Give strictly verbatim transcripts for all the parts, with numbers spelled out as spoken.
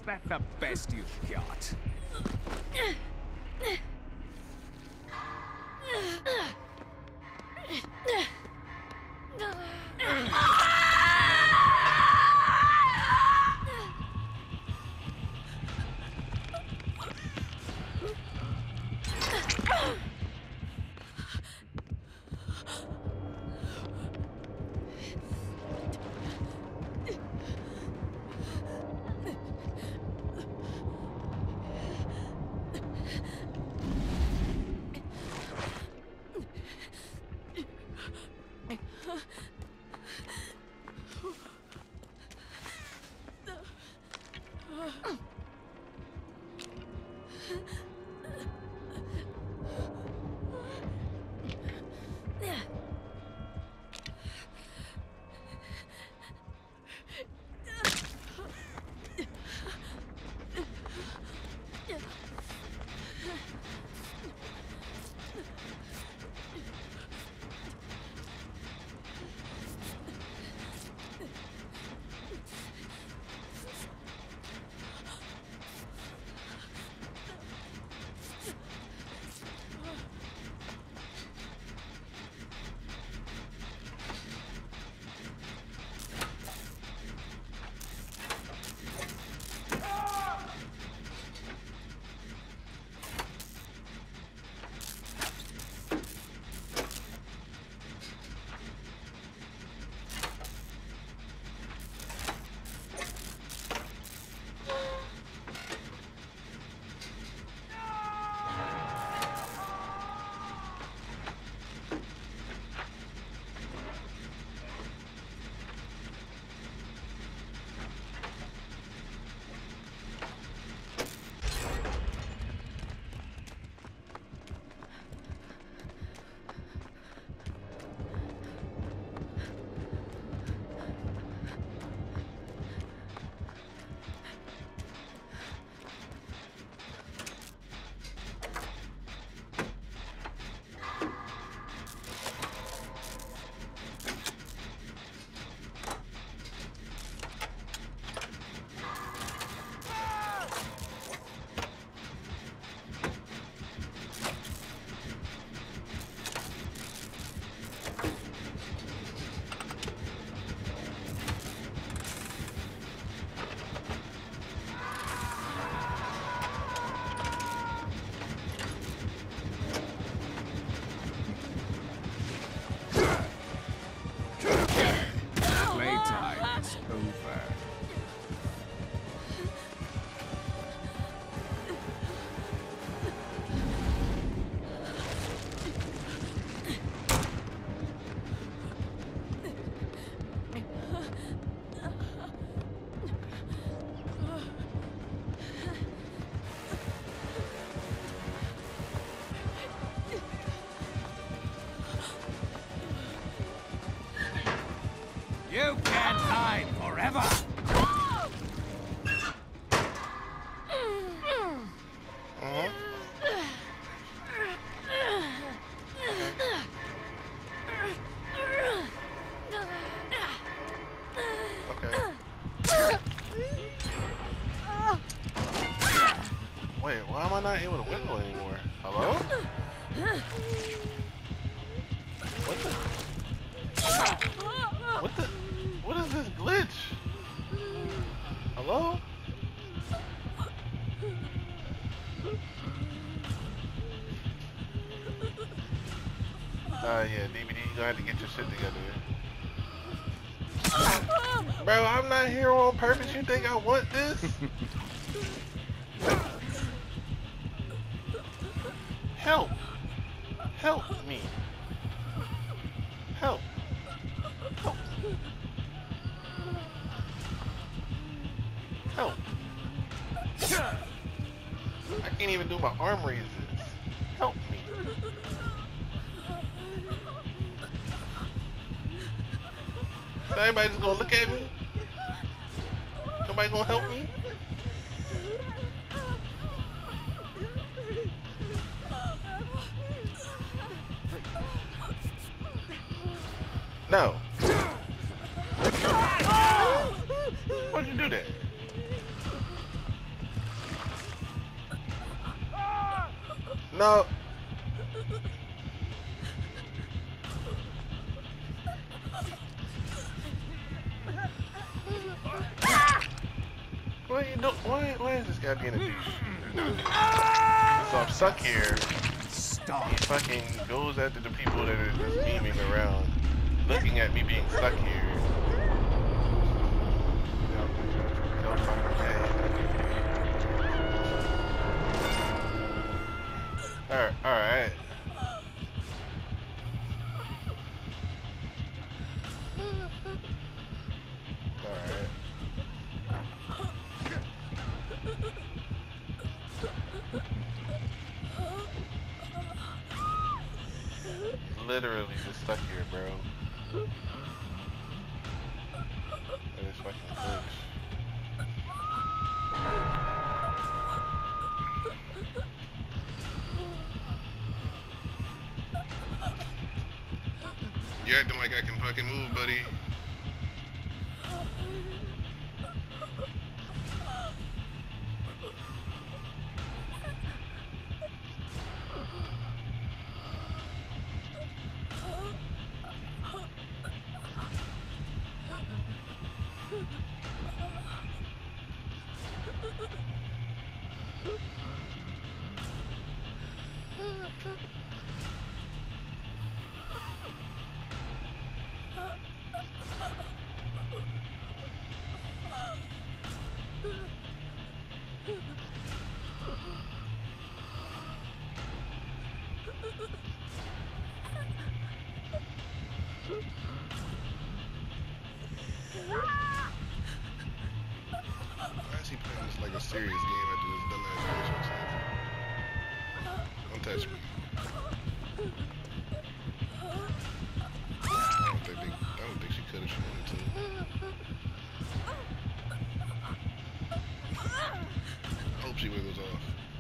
that the best you've got? You can't hide forever! Uh-huh. Okay. Wait, why am I not able to wiggle anymore? Hello? What the? What the? What is this glitch? Hello? Uh, yeah, D V D, you gonna have to get your shit together. Bro, I'm not here on purpose. You think I want this? Help! Help me! Help! Help! Help! I can't even do my arm raises. Help me! Is everybody just gonna look at me? Nobody gonna help me? No. Why'd you do that? No. What are you doing? Why, why is this guy being a douche? So I'm stuck here. Stop. He fucking goes after the people that are just memeing around, looking at me being stuck here. No fucking way. Alright, alright. Alright. Literally just stuck here, bro. That is fucking close. You're acting like I can fucking move, buddy. Why is he playing this like a serious game after this dumbass bitch? Don't touch me. I don't think they, I don't think she could if she wanted to. Hope she wiggles off.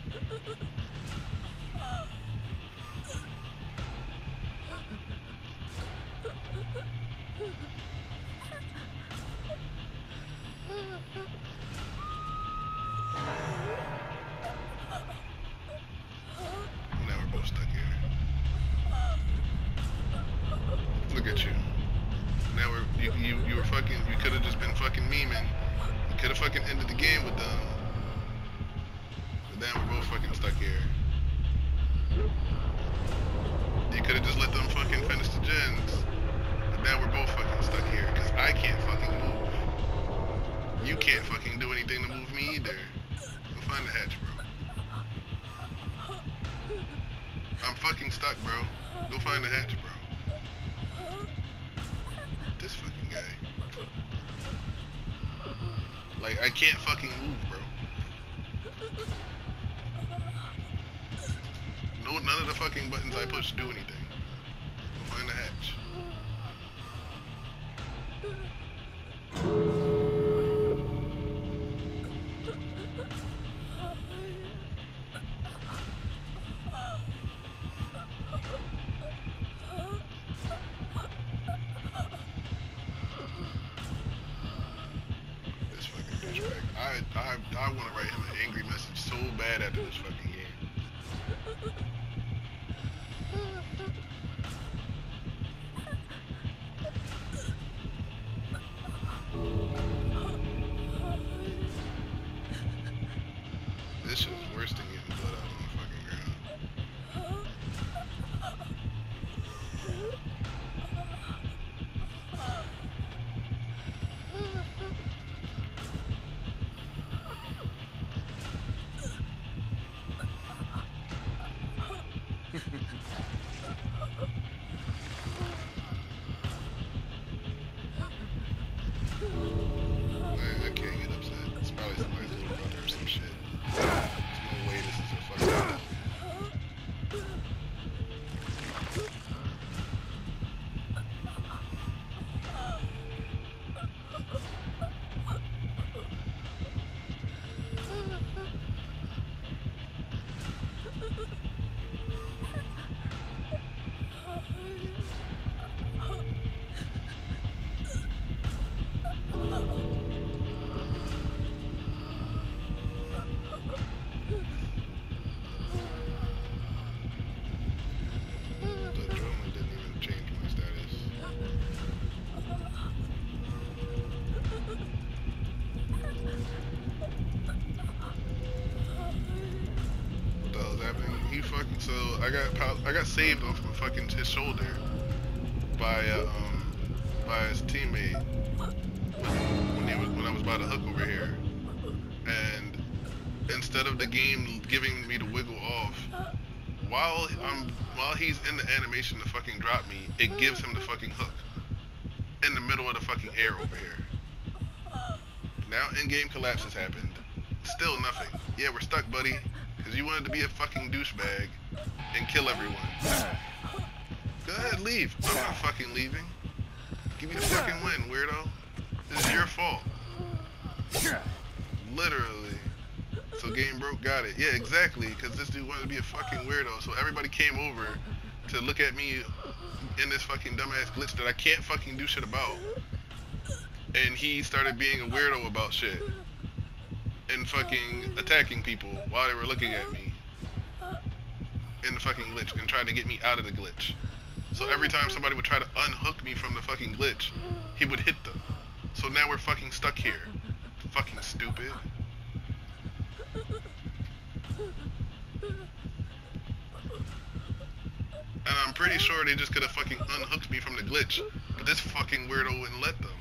Now we're both stuck here. Look at you. Now we're you you, you were fucking you could have just been fucking memeing. You could have fucking ended the game with them. But now we're both fucking stuck here. You could have just let them fucking finish the gens. But now we're both fucking stuck here because I can't fucking move. You can't fucking do anything to move me either. Go find the hatch, bro. I'm fucking stuck, bro. Go find the hatch, bro. This fucking guy. Like, I can't fucking move, bro. No, none of the fucking buttons I push do anything. Go find the hatch. This fucking douchebag. I, I, I want to write him an angry message so bad after this fucking game. This shit is worse than getting blood out on the fucking ground. I got pow I got saved off of fucking his shoulder by uh, um by his teammate when he was when I was about to hook over here, and instead of the game giving me the wiggle off, while I'm while he's in the animation to fucking drop me, it gives him the fucking hook in the middle of the fucking air over here. Now in-game collapse has happened. Still nothing. Yeah, we're stuck, buddy, because you wanted to be a fucking douchebag and kill everyone. Go ahead, leave. I'm not fucking leaving. Give me the fucking win, weirdo. This is your fault. Literally. So game broke, got it. Yeah, exactly, because this dude wanted to be a fucking weirdo. So everybody came over to look at me in this fucking dumbass glitch that I can't fucking do shit about. And he started being a weirdo about shit. And fucking attacking people while they were looking at me in the fucking glitch and trying to get me out of the glitch. So every time somebody would try to unhook me from the fucking glitch, he would hit them. So now we're fucking stuck here. Fucking stupid. And I'm pretty sure they just could have fucking unhooked me from the glitch, but this fucking weirdo wouldn't let them.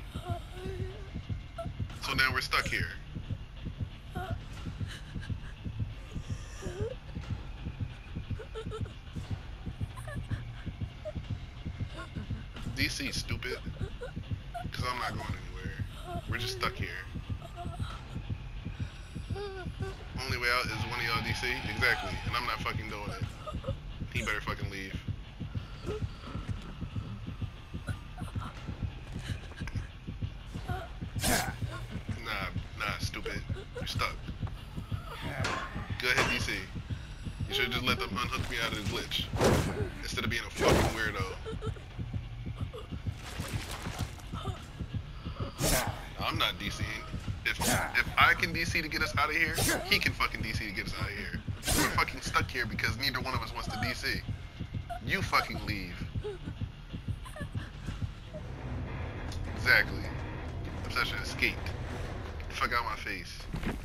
So now we're stuck here. D C, stupid. Because I'm not going anywhere. We're just stuck here. Only way out is one of y'all D C? Exactly. And I'm not fucking doing it. He better fucking leave. Nah, nah, stupid. You're stuck. Go ahead, D C. You should just let them unhook me out of the glitch. Instead of being a fucking weirdo. I'm not DCing. If if I can D C to get us out of here, he can fucking D C to get us out of here. We're fucking stuck here because neither one of us wants to D C. You fucking leave. Exactly. Obsession escaped. Fuck out my face.